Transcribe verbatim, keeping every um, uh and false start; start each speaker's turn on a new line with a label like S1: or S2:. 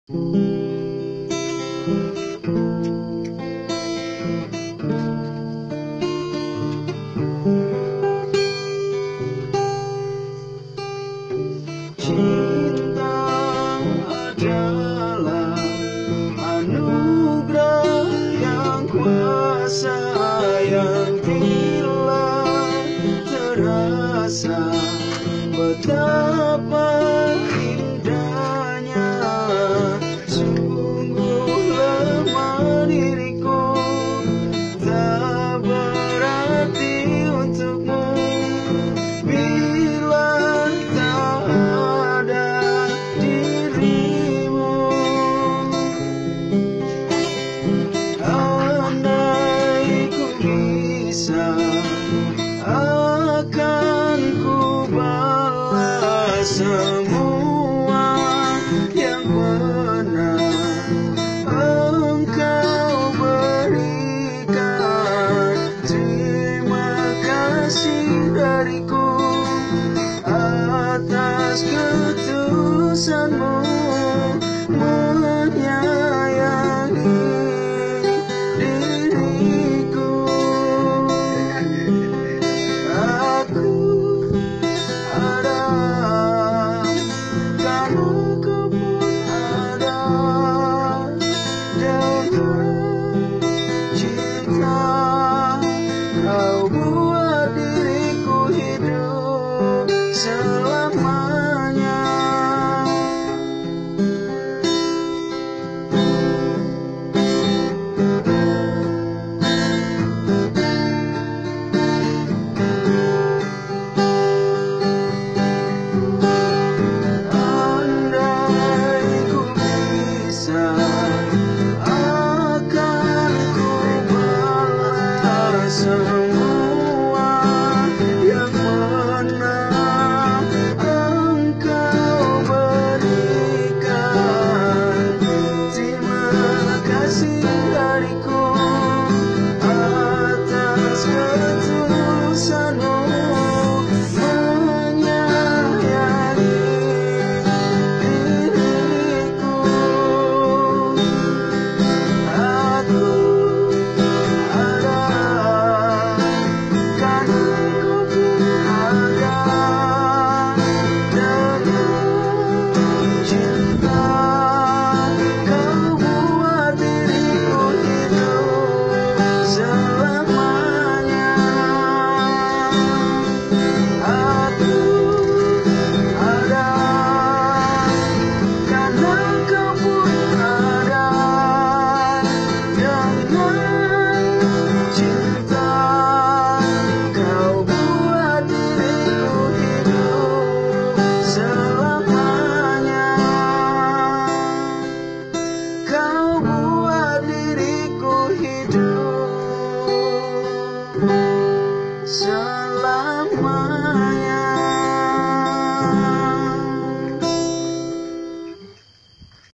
S1: Cinta adalah anugerah yang kuasa, yang bila terasa betapa indahnya. Sungguh lemah diriku, tak berarti untukmu bila tak ada dirimu. Andai ku bisa, akan ku balas semua yang pernah engkau berikan. Terima kasih dariku atas ketulusanmu menyayangi diriku. Aku ada karena kau pun ada. Dengan cinta kau buat diriku hidup selamanya. Andai ku bisa, akan ku balas semua yang pernah engkau berikan. Terima kasih dariku atas ketulusanmu menyayangi diriku. Aku ada karena kau pun ada. Dengan cinta kau buat diriku hidup selamanya. Aku ada karena kau pun ada. Dengan cinta kau buat diriku hidup selamanya. Kau buat diriku hidup selamanya.